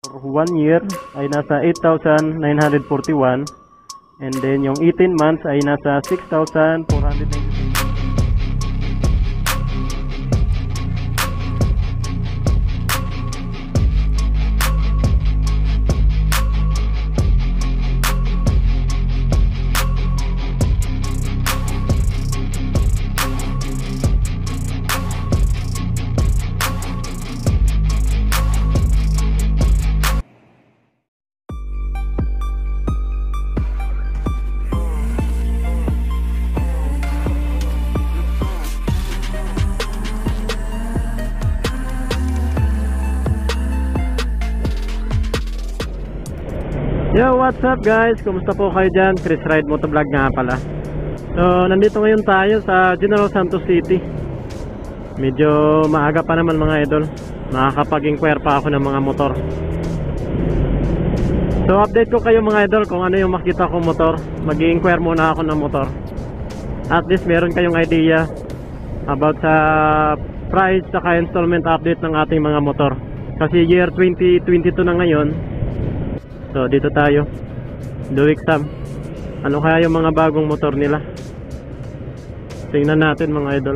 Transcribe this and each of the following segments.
1 year ay nasa 8,941. And then yung 18 months ay nasa 6,496. Yo, what's up guys? Kumusta po kayo dyan? Chris Ride Motovlog nga pala. So, nandito ngayon tayo sa General Santos City. Medyo maaga pa naman mga idol. Nakakapag-inquire pa ako ng mga motor. So, update ko kayo mga idol kung ano yung makita kong motor. Mag-i-inquire muna ako ng motor. At least meron kayong idea about sa price saka installment update ng ating mga motor. Kasi year 2022 na ngayon. So dito tayo, Buick Sam. Ano kaya yung mga bagong motor nila? Tingnan natin mga idol.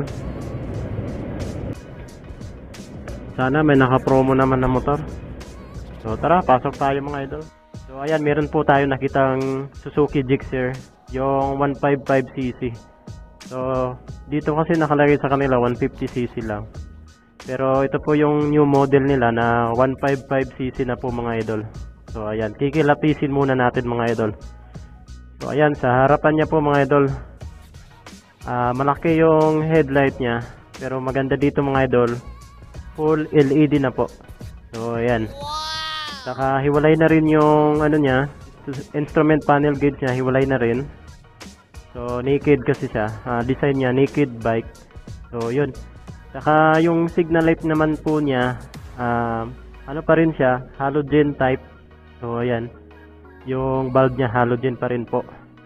Sana may naka-promo naman na motor. So tara, pasok tayo mga idol. So ayan, meron po tayo nakitang Suzuki Gixxer, yung 155cc. So dito kasi nakalagay sa kanila 150cc lang. Pero ito po yung new model nila na 155cc na po mga idol. So ayan, kikilapisin muna natin mga idol. So ayan, sa harapan niya po mga idol, malaki yung headlight niya. Pero maganda dito mga idol, full LED na po. So ayan, saka hiwalay na rin yung ano niya, instrument panel gauge niya, hiwalay na rin. So naked kasi siya, design niya naked bike. So yun, saka yung signal light naman po niya, ano pa rin siya, halogen type. So ayan, yung bulb niya halogen pa rin po.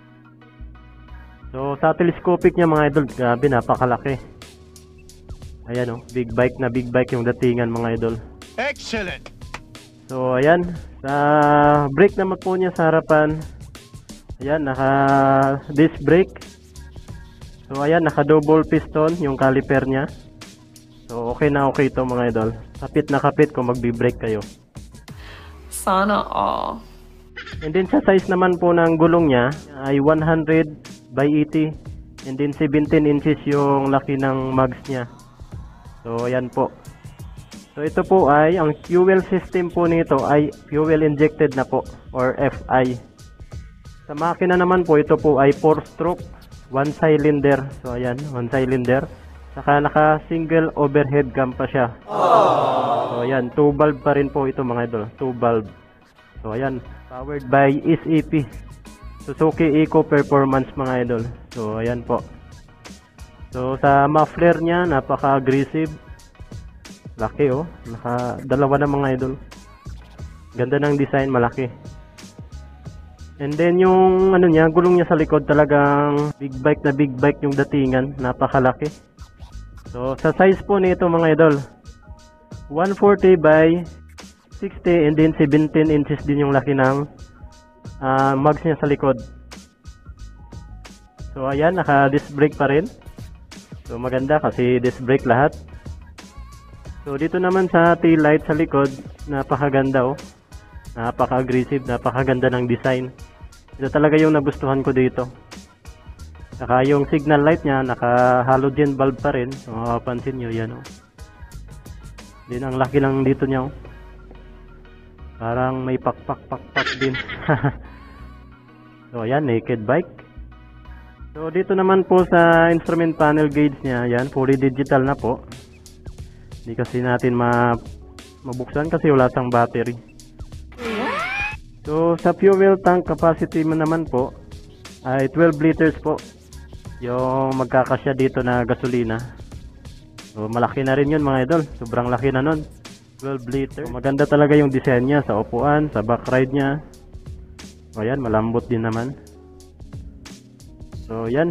So sa telescopic niya mga idol, grabe napakalaki. Ayan oh, big bike na big bike yung datingan mga idol. Excellent. So ayan, sa brake naman po niya sa harapan, ayan, naka disc brake. So ayan, naka double piston yung caliper niya. So okay na okay to mga idol. Kapit na kapit kung magbi-brake kayo. Sana all. And then sa size naman po ng gulong niya ay 100 by 80. And then 17 inches yung laki ng mags niya. So ayan po. So ito po ay, ang fuel system po nito ay fuel injected na po or FI. Sa makina naman po, ito po ay 4-stroke, 1 cylinder. So ayan, 1 cylinder. Saka naka single overhead cam pa siya. So ayan, 2 valve pa rin po ito mga idol, 2 valve. So ayan, powered by SEP, Suzuki Eco Performance mga idol. So ayan po. So sa muffler niya, napaka-aggressive. Laki oh, dalawa na mga idol. Ganda ng design, malaki. And then yung ano niya, gulong niya sa likod, talagang big bike na big bike yung datingan, napakalaki. So sa size po nito mga idol, 140 by 60 and then 17 inches din yung laki ng mags niya sa likod. So ayan, naka disc brake pa rin. So maganda kasi disc brake lahat. So dito naman sa tail light sa likod, napakaganda oh. Napaka-aggressive, napakaganda ng design. Ito talaga yung nagustuhan ko dito. Saka yung signal light niya, naka halogen bulb pa rin. So mapapansin nyo yan oh. Din ang laki lang dito niya oh. Parang may pak din. So ayan, naked bike. So dito naman po sa instrument panel gauge niya, yan, fully digital na po. Hindi kasi natin mabuksan kasi wala sang battery. So sa fuel tank capacity mo naman po ay 12 liters po yung magkakasya dito na gasolina. So malaki na rin yun mga idol, sobrang laki na nun, 12 liter. So, maganda talaga yung design niya sa upuan, sa back ride niya. So ayan, malambot din naman. So yan.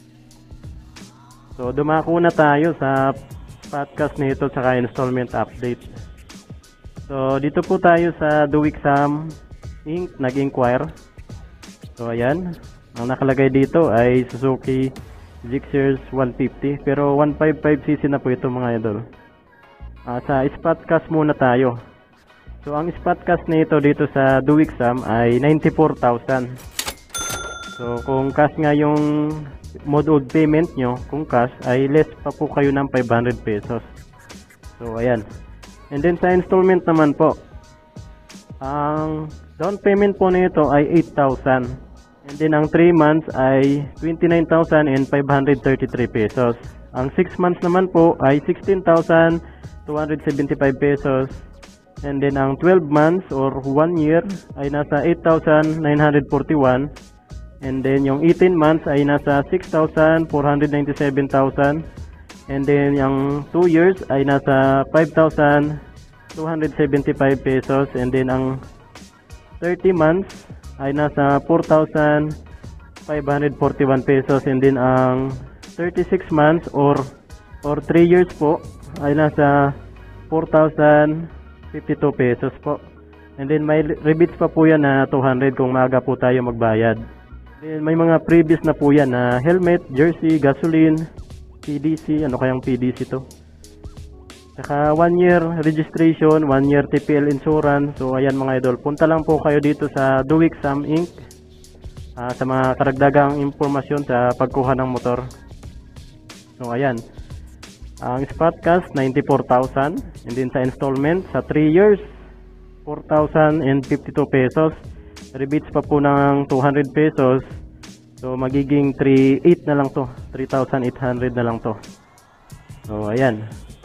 So dumako na tayo sa podcast nito saka installment update. So So dito po tayo sa Duwixam Inc. nag-inquire. So ayan, ang nakalagay dito ay Suzuki Gixxer 150, pero 155cc na po ito mga idol. Sa spot cash muna tayo. So ang spot cash nito dito sa Duwixam ay 94,000. So kung cash nga yung mode of payment nyo, kung cash ay less pa po kayo ng 500 pesos. So ayan. And then sa installment naman po, ang down payment po nito ay 8,000. And then ang 3 months ay 29,533 pesos. Ang 6 months naman po ay 16,275 pesos. And then ang 12 months or 1 year ay nasa 8,941. And then yung 18 months ay nasa 6,497,000. And then yung 2 years ay nasa 5,275 pesos. And then ang 30 months ay nasa 4,541 pesos. And then ang 36 months or 3 years po ay nasa 4,052 pesos po. And then may rebates pa po yan na 200 kung maaga po tayo magbayad. Then may mga previous na po yan na helmet, jersey, gasoline, PDC. Ano kayang PDC to? Saka 1 year registration, 1 year TPL insurance. So ayan mga idol, punta lang po kayo dito sa Duwixam Inc. Sa mga karagdagang impormasyon sa pagkuha ng motor. So ayan, ang spot cash 94,000. And then sa installment sa 3 years 4,052 pesos. Rebates pa po ng 200 pesos. So magiging 3,800 na lang to. 3,800 na lang to. So ayan,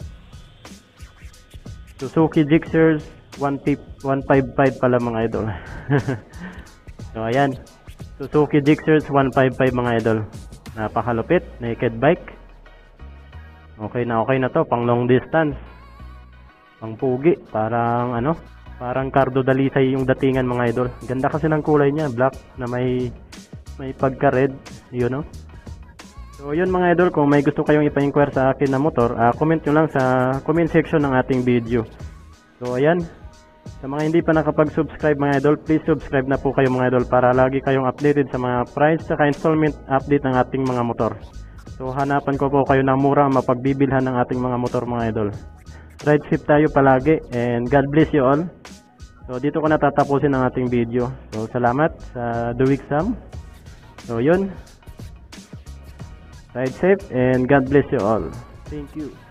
Suzuki Gixxer 155 pala mga idol. So ayan, Suzuki Gixxer 155 mga idol. Napakalupit, naked bike. Okay na to, pang long distance, pang pugi, parang ano, parang Cardo Dalisay yung datingan mga idol. Ganda kasi ng kulay niya, black na may pagka red, you know. So yun mga idol, kung may gusto kayong ipa-inquire sa akin na motor, comment nyo lang sa comment section ng ating video. So ayan, sa mga hindi pa nakapag-subscribe mga idol, please subscribe na po kayo mga idol para lagi kayong updated sa mga price at installment update ng ating mga motor. So hanapan ko po kayo ng mura mapagbibilhan ng ating mga motor mga idol. Ride safe tayo palagi and God bless you all. So dito ko natatapusin ang ating video. So salamat sa Duwixam. So yun, ride safe and God bless you all. Thank you.